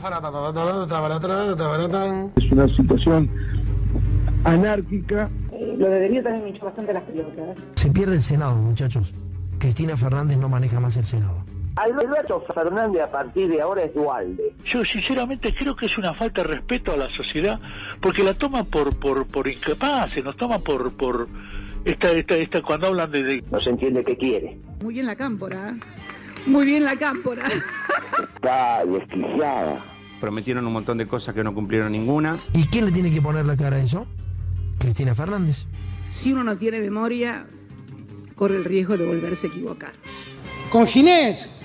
Es una situación anárquica. Lo de Delía también me hinchó bastante las pelotas. Se pierde el Senado, muchachos. Cristina Fernández no maneja más el Senado. Alberto Fernández a partir de ahora es Dualde. Yo sinceramente creo que es una falta de respeto a la sociedad, porque la toma por incapaces, nos toma por esta cuando hablan de... No se entiende qué quiere. Muy bien la cámpora, muy bien la cámpora. Está desquiciada. Prometieron un montón de cosas que no cumplieron ninguna. ¿Y quién le tiene que poner la cara a eso? Cristina Fernández. Si uno no tiene memoria, corre el riesgo de volverse a equivocar. Con Ginés.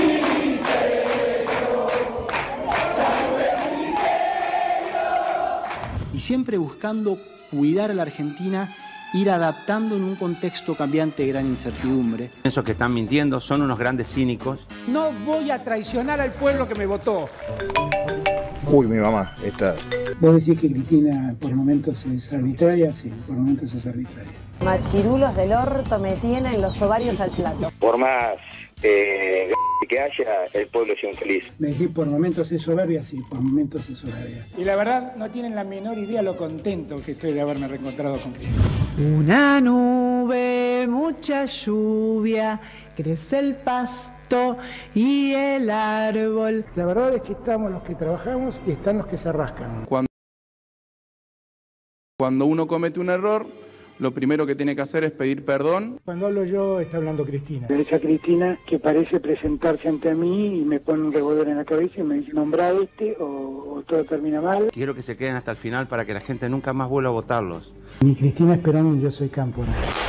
Y siempre buscando cuidar a la Argentina, ir adaptando en un contexto cambiante de gran incertidumbre. Esos que están mintiendo son unos grandes cínicos. No voy a traicionar al pueblo que me votó. Uy, mi mamá está... ¿Vos decís que Cristina por momentos es arbitraria? Sí, por momentos es arbitraria. Machirulos del orto me tienen los ovarios al plato. Por más que haya, el pueblo es infeliz. Me decís por momentos es soberbia, sí, por momentos es soberbia. Y la verdad no tienen la menor idea lo contento que estoy de haberme reencontrado con Cristina. Una nube, mucha lluvia, crece el pasto y el árbol. La verdad es que estamos los que trabajamos y están los que se rascan. Cuando uno comete un error, lo primero que tiene que hacer es pedir perdón. Cuando hablo yo, está hablando Cristina. Esa Cristina que parece presentarse ante mí y me pone un revólver en la cabeza y me dice, nombrá o todo termina mal. Quiero que se queden hasta el final para que la gente nunca más vuelva a votarlos. Mi Cristina Esperón y yo soy Cámpora.